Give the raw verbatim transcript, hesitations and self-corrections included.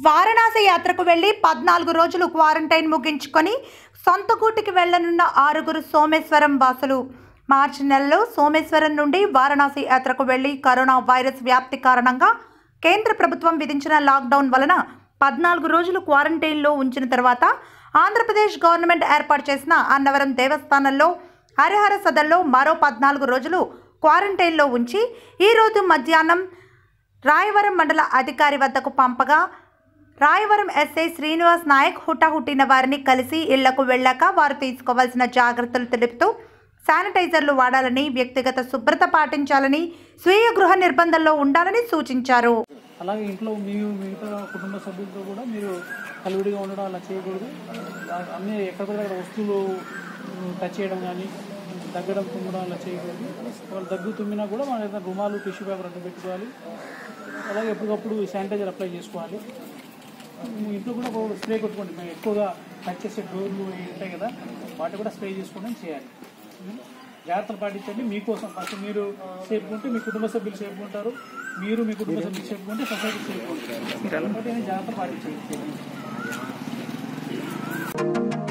వారణాసి యాత్రకు వెళ్లి పద్నాలుగు రోజులు క్వారంటైన్ ముగించుకొని సొంత గూటికి వెళ్లనున్న ఆరుగురు సోమేశ్వరం వాసులు మార్చి నెలలో సోమేశ్వరం నుండి వారణాసి యాత్రకు వెళ్లి కరోనా వైరస్ వ్యాప్తి కారణంగా కేంద్ర ప్రభుత్వం విధించిన లాక్డౌన్ వలన పద్నాలుగు రోజులు క్వారంటైన్లో ఉంచిన తర్వాత ఆంధ్రప్రదేశ్ గవర్నమెంట్ ఏర్పాటు చేసిన అన్నవరం దేవస్థానంలో హరిహర సదల్లో మరో పద్నాలుగు రోజులు క్వారంటైన్లో ఉంచి ఈరోజు మధ్యాహ్నం రాయవరం మండల అధికారి వద్దకు పంపగా రాయవరం ఎస్ఐ శ్రీనివాస్ నాయక్ హుటాహుటిన వారిని కలిసి ఇళ్లకు వెళ్ళాక వారు తీసుకోవాల్సిన జాగ్రత్తలు తెలుపుతూ శానిటైజర్లు వాడాలని, వ్యక్తిగత శుభ్రత పాటించాలని, స్వీయ గృహ నిర్బంధంలో ఉండాలని సూచించారు. అలాగే ఇంట్లో మీరు మిగతా కుటుంబ సభ్యులతో కూడా మీరు కలివిడిగా ఉండడం అలా చేయకూడదు. అన్నీ ఎక్కడ వస్తువులు టచ్ చేయడం కానీ దగ్గడం తుమ్మడం అలా చేయకూడదు. వాళ్ళు దగ్గు తుమ్మినా కూడా మన ఏదైనా రుమాలు, టిష్యూ పేపర్ అడ్డు పెట్టుకోవాలి. అలాగే ఎప్పటికప్పుడు శానిటైజర్ అప్లై చేసుకోవాలి. ఇంట్లో కూడా స్ప్రే కొట్టుకోండి. మేము ఎక్కువగా టచ్ చేసే డోర్లు ఉంటాయి కదా, వాటి కూడా స్ప్రే చేసుకోవడం చేయాలి. జాగ్రత్తలు పాటించండి. మీకోసం ఫస్ట్ మీరు సేఫ్గా ఉంటే మీ కుటుంబ సభ్యులు సేఫ్గా ఉంటారు. మీరు మీ కుటుంబ సభ్యులు సేఫ్గా ఉంటే సొసైటీ సేఫ్గా ఉంటారు. జాగ్రత్తలు పాటించండి.